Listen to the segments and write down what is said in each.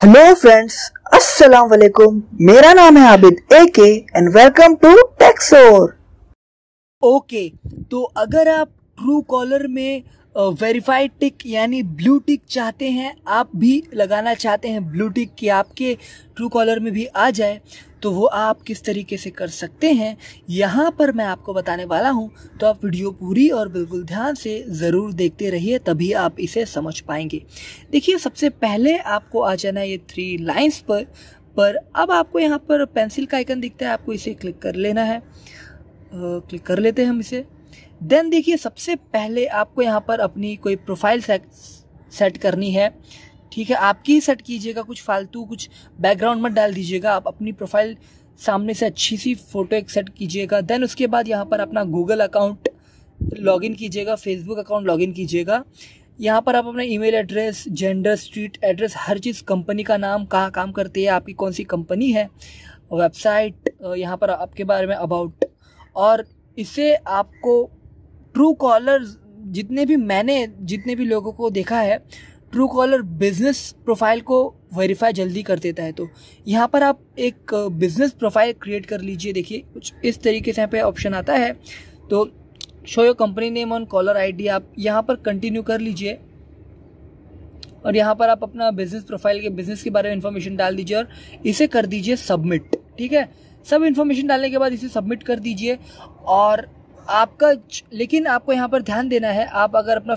Hello friends, अस्सलाम वालेकुम। मेरा नाम है Abid AK and welcome to टेक्सोर। ओके, तो अगर आप ट्रू कॉलर में वेरीफाइड टिक यानी ब्लू टिक चाहते हैं, आप भी लगाना चाहते हैं ब्लू टिक कि आपके ट्रू कॉलर में भी आ जाए, तो वो आप किस तरीके से कर सकते हैं यहाँ पर मैं आपको बताने वाला हूँ। तो आप वीडियो पूरी और बिल्कुल ध्यान से ज़रूर देखते रहिए, तभी आप इसे समझ पाएंगे। देखिए, सबसे पहले आपको आ जाना है ये 3 लाइन्स पर अब आपको यहाँ पर पेंसिल का आइकन दिखता है, आपको इसे क्लिक कर लेना है। क्लिक कर लेते हैं हम इसे। देन देखिए, सबसे पहले आपको यहाँ पर अपनी कोई प्रोफाइल सेट करनी है। ठीक है, आपकी ही सेट कीजिएगा, कुछ फालतू कुछ बैकग्राउंड मत डाल दीजिएगा। आप अपनी प्रोफाइल सामने से अच्छी सी फ़ोटो एक सेट कीजिएगा। देन उसके बाद यहाँ पर अपना गूगल अकाउंट लॉगिन कीजिएगा, फेसबुक अकाउंट लॉगिन कीजिएगा। यहाँ पर आप अपना email address, gender, street address, हर चीज़, कंपनी का नाम, कहाँ काम करती है, आपकी कौन सी कंपनी है, वेबसाइट, यहाँ पर आपके बारे में अबाउट। और इसे आपको ट्रू कॉलर जितने भी लोगों को देखा है, ट्रू कॉलर बिजनेस प्रोफाइल को वेरीफाई जल्दी कर देता है। तो यहाँ पर आप एक बिजनेस प्रोफाइल क्रिएट कर लीजिए। देखिए, कुछ इस तरीके से यहाँ पे ऑप्शन आता है। तो show your company name on caller ID, आप यहाँ पर कंटिन्यू कर लीजिए और यहाँ पर आप अपना बिजनेस प्रोफाइल के बिजनेस के बारे में इंफॉर्मेशन डाल दीजिए और इसे कर दीजिए सबमिट। ठीक है, सब इन्फॉर्मेशन डालने के बाद इसे सबमिट कर दीजिए। और लेकिन आपको यहाँ पर ध्यान देना है, आप अगर अपना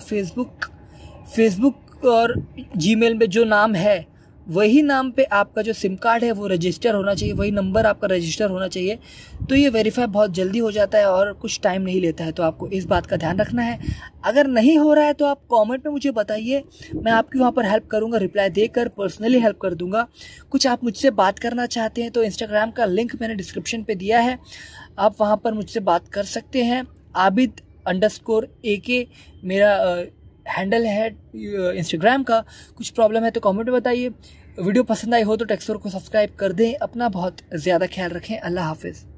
फेसबुक और जीमेल में जो नाम है, वही नाम पे आपका जो सिम कार्ड है वो रजिस्टर होना चाहिए, वही नंबर आपका रजिस्टर होना चाहिए। तो ये वेरीफाई बहुत जल्दी हो जाता है और कुछ टाइम नहीं लेता है। तो आपको इस बात का ध्यान रखना है। अगर नहीं हो रहा है तो आप कमेंट में मुझे बताइए, मैं आपकी वहाँ पर हेल्प करूँगा, रिप्लाई देकर पर्सनली हेल्प कर दूँगा। कुछ आप मुझसे बात करना चाहते हैं तो इंस्टाग्राम का लिंक मैंने डिस्क्रिप्शन पर दिया है, आप वहाँ पर मुझसे बात कर सकते हैं। आबिद_AK मेरा हैंडल है इंस्टाग्राम का। कुछ प्रॉब्लम है तो कमेंट में बताइए। वीडियो पसंद आई हो तो टेक्सोर को सब्सक्राइब कर दें। अपना बहुत ज़्यादा ख्याल रखें। अल्लाह हाफिज़।